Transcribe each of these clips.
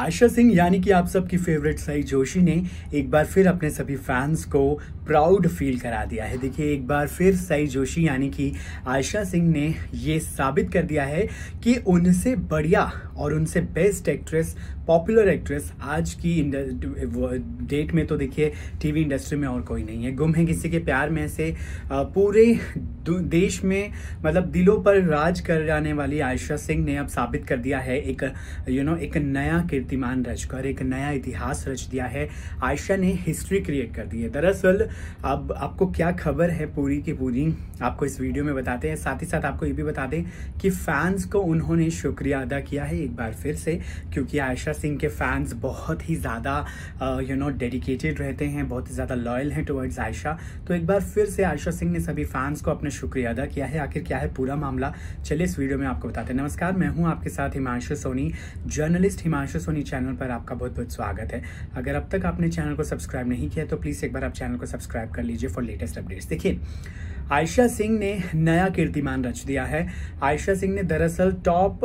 आयशा सिंह यानी कि आप सबकी फेवरेट सई जोशी ने एक बार फिर अपने सभी फैंस को प्राउड फील करा दिया है। देखिए, एक बार फिर सई जोशी यानी कि आयशा सिंह ने ये साबित कर दिया है कि उनसे बढ़िया और उनसे बेस्ट एक्ट्रेस, पॉपुलर एक्ट्रेस आज की डेट में तो देखिए टीवी इंडस्ट्री में और कोई नहीं है। गुम है किसी के प्यार में से पूरे देश में मतलब दिलों पर राज कर जाने वाली आयशा सिंह ने अब साबित कर दिया है, एक नया कीर्तिमान रचकर एक नया इतिहास रच दिया है। आयशा ने हिस्ट्री क्रिएट कर दी है। दरअसल अब आपको क्या खबर है पूरी की पूरी आपको इस वीडियो में बताते हैं। साथ ही साथ आपको ये भी बता दें कि फैंस को उन्होंने शुक्रिया अदा किया है एक बार फिर से, क्योंकि आयशा सिंह के फैंस बहुत ही ज़्यादा डेडिकेटेड रहते हैं, बहुत ही ज़्यादा लॉयल हैं टुवर्ड्स आयशा। तो एक बार फिर से आयशा सिंह ने सभी फैंस को अपना शुक्रिया अदा किया है। आखिर क्या है पूरा मामला, चलिए इस वीडियो में आपको बताते हैं। नमस्कार, मैं हूं आपके साथ हिमांशु सोनी, जर्नलिस्ट हिमांशु सोनी चैनल पर आपका बहुत बहुत स्वागत है। अगर अब तक आपने चैनल को सब्सक्राइब नहीं किया तो प्लीज़ एक बार आप चैनल को सब्सक्राइब कर लीजिए फॉर लेटेस्ट अपडेट्स। देखिए, आयशा सिंह ने नया कीर्तिमान रच दिया है। आयशा सिंह ने दरअसल टॉप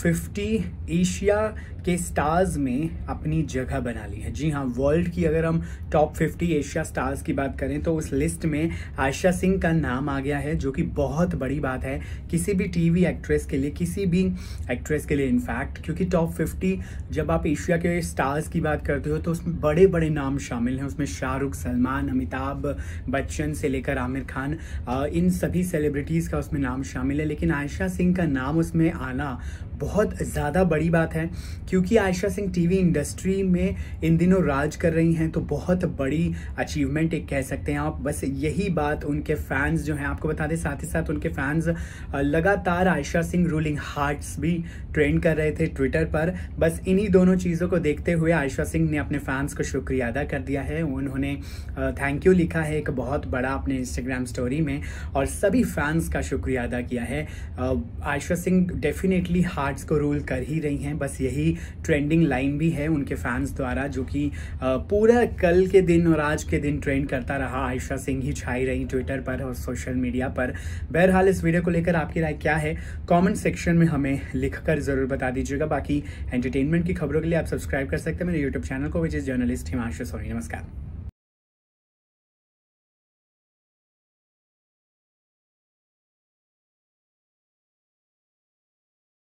50 एशिया के स्टार्स में अपनी जगह बना ली है। जी हाँ, वर्ल्ड की अगर हम टॉप 50 एशिया स्टार्स की बात करें तो उस लिस्ट में आयशा सिंह का नाम आ गया है, जो कि बहुत बड़ी बात है किसी भी टीवी एक्ट्रेस के लिए, किसी भी एक्ट्रेस के लिए इनफैक्ट, क्योंकि टॉप 50 जब आप एशिया के स्टार्स की बात करते हो तो उसमें बड़े बड़े नाम शामिल हैं। उसमें शाहरुख, सलमान, अमिताभ बच्चन से लेकर आमिर खान, इन सभी सेलिब्रिटीज़ का उसमें नाम शामिल है। लेकिन आयशा सिंह का नाम उसमें आना बहुत ज़्यादा बड़ी बात है, क्योंकि आयशा सिंह टीवी इंडस्ट्री में इन दिनों राज कर रही हैं। तो बहुत बड़ी अचीवमेंट एक कह सकते हैं आप। बस यही बात उनके फैंस जो हैं, आपको बता दें साथ ही साथ उनके फैंस लगातार आयशा सिंह रूलिंग हार्ट्स भी ट्रेंड कर रहे थे ट्विटर पर। बस इन्हीं दोनों चीज़ों को देखते हुए आयशा सिंह ने अपने फैंस को शुक्रिया अदा कर दिया है। उन्होंने थैंक यू लिखा है एक बहुत बड़ा अपने इंस्टाग्राम स्टोरी में और सभी फैंस का शुक्रिया अदा किया है। आयशा सिंह डेफिनेटली हार्ट्स को रूल कर ही रही हैं। बस यही ट्रेंडिंग लाइन भी है उनके फैंस द्वारा, जो कि पूरा कल के दिन और आज के दिन ट्रेंड करता रहा। आयशा सिंह ही छाई रही ट्विटर पर और सोशल मीडिया पर। बहरहाल इस वीडियो को लेकर आपकी राय क्या है, कमेंट सेक्शन में हमें लिखकर ज़रूर बता दीजिएगा। बाकी एंटरटेनमेंट की खबरों के लिए आप सब्सक्राइब कर सकते हैं मेरे यूट्यूब चैनल को, which is journalist Himanshu Soni. नमस्कार।